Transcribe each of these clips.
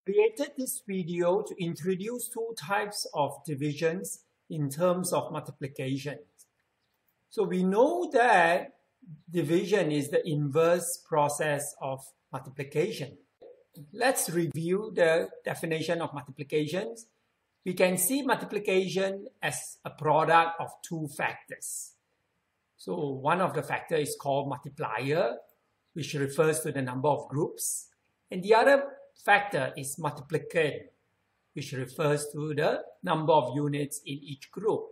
created this video to introduce two types of divisions in terms of multiplication. So we know that division is the inverse process of multiplication. Let's review the definition of multiplications. We can see multiplication as a product of two factors. So one of the factors is called multiplier, which refers to the number of groups. And the other factor is multiplicand, which refers to the number of units in each group.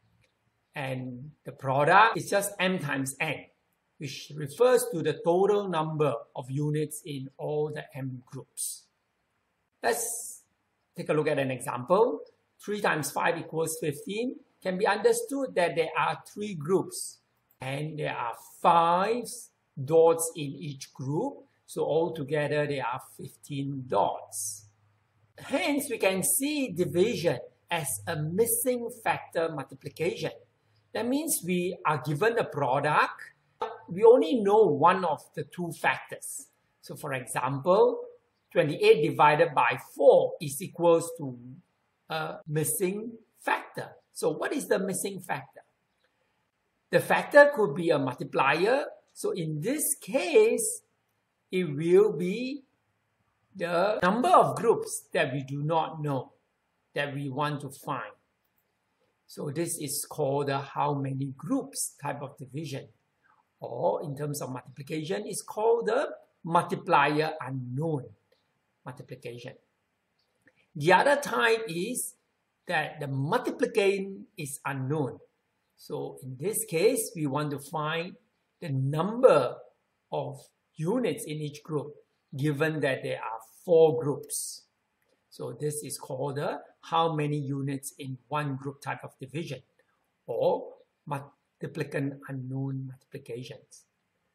And the product is just m times n, which refers to the total number of units in all the m groups. Let's take a look at an example. 3 times 5 equals 15 can be understood that there are 3 groups and there are 5 dots in each group. So altogether there are 15 dots. Hence, we can see division as a missing factor multiplication. That means we are given a product. We only know one of the two factors. So for example, 28 divided by 4 is equals to a missing factor. So what is the missing factor? The factor could be a multiplier. So in this case, it will be the number of groups that we do not know that we want to find. So this is called the how many groups type of division. Or in terms of multiplication, it's called the multiplier unknown multiplication. The other type is that the multiplicand is unknown. So in this case, we want to find the number of units in each group, given that there are 4 groups. So this is called the how many units in one group type of division, or multiplicand unknown multiplications.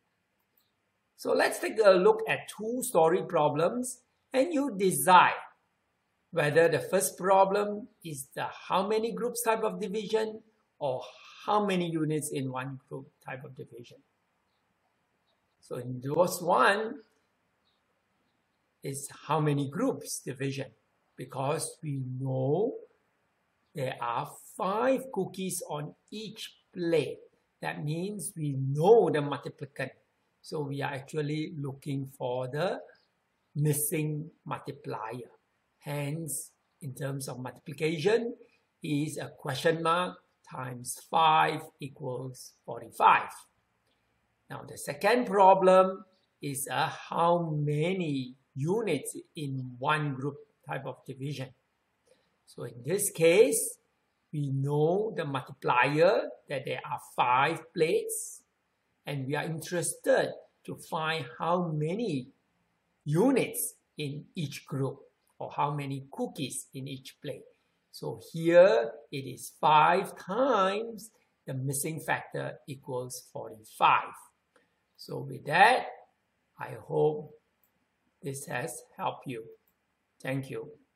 So let's take a look at 2 story problems, and you decide whether the first problem is the how many groups type of division or how many units in one group type of division. So in those one is how many groups division, because we know there are 5 cookies on each plate. That means we know the multiplicand. So we are actually looking for the missing multiplier. Hence, in terms of multiplication, is a question mark times 5 equals 45. Now, the second problem is a how many units in one group type of division. So in this case, we know the multiplier that there are 5 plates, and we are interested to find how many units in each group, or how many cookies in each plate. So here it is 5 times the missing factor equals 45. So with that, I hope this has helped you. Thank you.